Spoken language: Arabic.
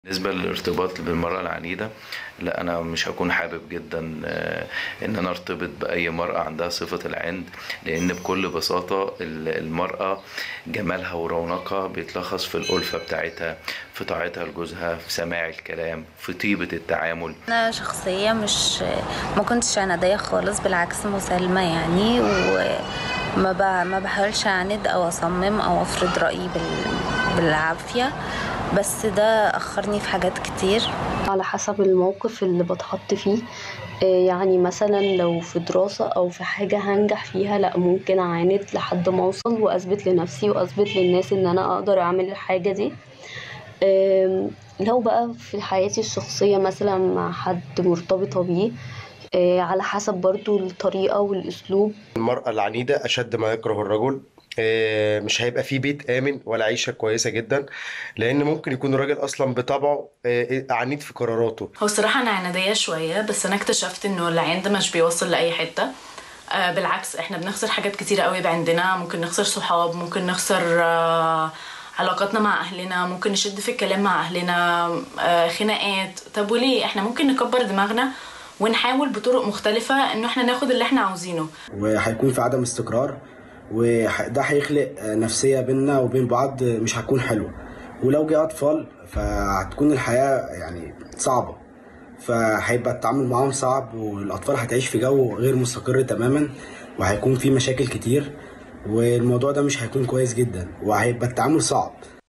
بالنسبة للارتباط بالمرأة العنيدة، لا أنا مش هكون حابب جدا إن أنا أرتبط بأي مرأة عندها صفة العند، لأن بكل بساطة المرأة جمالها ورونقها بيتلخص في الألفة بتاعتها، في طاعتها لجوزها، في سماع الكلام، في طيبة التعامل. انا شخصيه مش ما كنتش عناديه خالص، بالعكس مسالمه يعني، ما بحاولش اعند او اصمم او افرض رايي بالعافيه. بس ده اخرني في حاجات كتير. على حسب الموقف اللي بتحط فيه. يعني مثلا لو في دراسة أو في حاجة هنجح فيها، لأ ممكن أعاند لحد ما أوصل وأثبت لنفسي وأثبت للناس إن أنا أقدر أعمل الحاجة دي. لو بقى في حياتي الشخصية مثلا مع حد مرتبطة بيه، على حسب برضو الطريقة والأسلوب. المرأة العنيدة أشد ما يكره الرجل. مش هيبقى فيه بيت آمن ولا عيشة كويسة جدا، لأن ممكن يكون الراجل أصلا بطبعه عنيد في قراراته. هو الصراحة أنا عنادية شوية، بس أنا اكتشفت إنه العند مش بيوصل لأي حتة. بالعكس احنا بنخسر حاجات كتيرة قوي بعندنا، ممكن نخسر صحاب، ممكن نخسر علاقاتنا مع أهلنا، ممكن نشد في الكلام مع أهلنا، خناقات. طب وليه؟ احنا ممكن نكبر دماغنا ونحاول بطرق مختلفة إنه احنا ناخد اللي احنا عاوزينه. وهيكون في عدم استقرار، وده هيخلق نفسية بيننا وبين بعض مش هتكون حلوة. ولو جه أطفال فهتكون الحياة يعني صعبة، فهيبقى التعامل معاهم صعب، والأطفال هتعيش في جو غير مستقر تماما، وهيكون في مشاكل كتير، والموضوع ده مش هيكون كويس جدا، وهيبقى التعامل صعب.